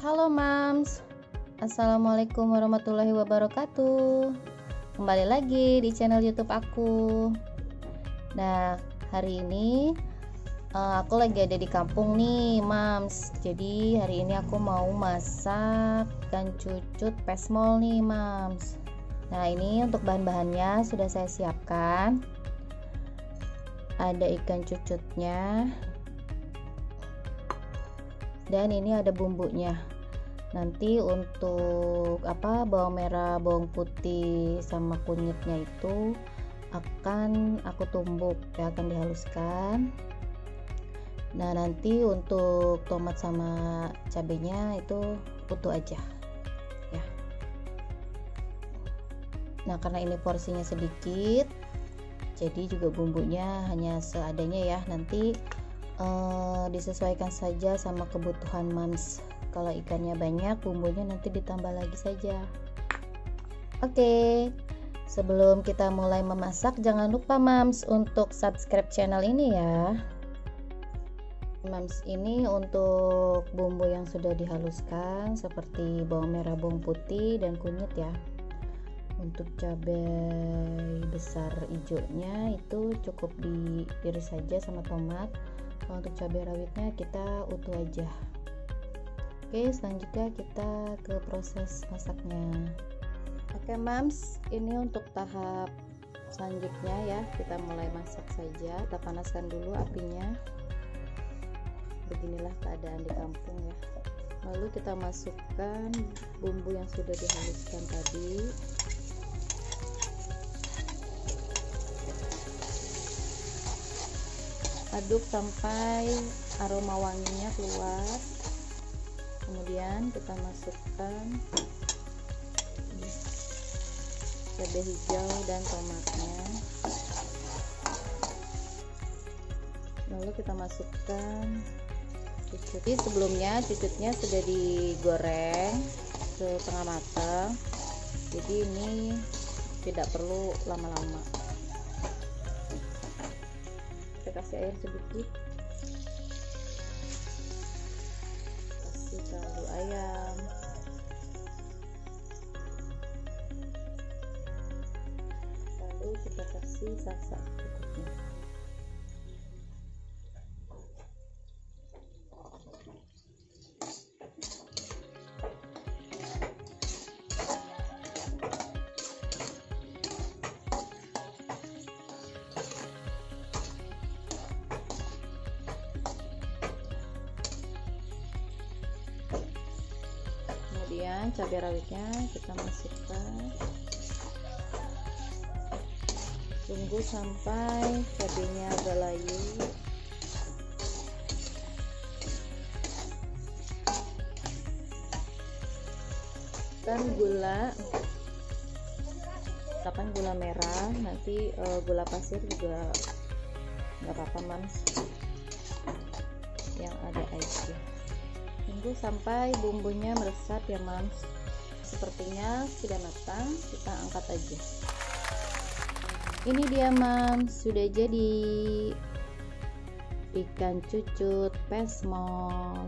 Halo Mams, Assalamualaikum warahmatullahi wabarakatuh. Kembali lagi di channel YouTube aku. Nah, hari ini aku lagi ada di kampung nih Mams. Jadi hari ini aku mau masak ikan cucut pesmol nih Mams. Nah, ini untuk bahan-bahannya sudah saya siapkan. Ada ikan cucutnya, dan ini ada bumbunya. Nanti untuk bawang merah, bawang putih sama kunyitnya itu akan aku tumbuk ya, akan dihaluskan. Nah, nanti untuk tomat sama cabenya itu utuh aja ya. Nah, karena ini porsinya sedikit, jadi juga bumbunya hanya seadanya ya. Nanti disesuaikan saja sama kebutuhan Mams. Kalau ikannya banyak, bumbunya nanti ditambah lagi saja. Oke, sebelum kita mulai memasak, jangan lupa Mams untuk subscribe channel ini ya. Mams, ini untuk bumbu yang sudah dihaluskan seperti bawang merah, bawang putih, dan kunyit ya. Untuk cabai besar hijaunya itu cukup diiris saja sama tomat. Kalau untuk cabai rawitnya kita utuh aja. Oke, selanjutnya kita ke proses masaknya. Oke Mams, ini untuk tahap selanjutnya ya, kita mulai masak saja. Kita panaskan dulu apinya. Beginilah keadaan di kampung ya. Lalu kita masukkan bumbu yang sudah dihaluskan tadi. Aduk sampai aroma wanginya keluar. Kemudian kita masukkan cabai hijau dan tomatnya. Lalu kita masukkan cucut. Jadi sebelumnya cucutnya sudah digoreng setengah matang. Jadi ini tidak perlu lama-lama. Kita kasih air sedikit. Kaldu ayam, lalu kita kasih salsa berikutnya. Kemudian cabai rawitnya kita masukkan, tunggu sampai cabainya agak layu. Dan gula, tambahkan gula merah, nanti gula pasir juga nggak apa-apa Mams, yang ada airnya. Tunggu sampai bumbunya meresap ya Mams. Sepertinya sudah matang, kita angkat aja. Ini dia Mams, sudah jadi ikan cucut pesmol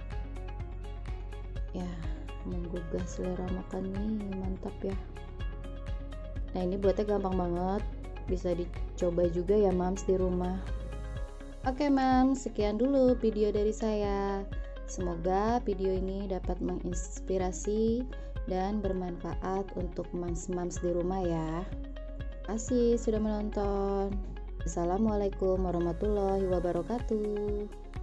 ya, menggugah selera makan nih, mantap ya. Nah, ini buatnya gampang banget, bisa dicoba juga ya Mams di rumah. Oke Mams, sekian dulu video dari saya. Semoga video ini dapat menginspirasi dan bermanfaat untuk mams-mams di rumah ya. Terima kasih sudah menonton. Assalamualaikum warahmatullahi wabarakatuh.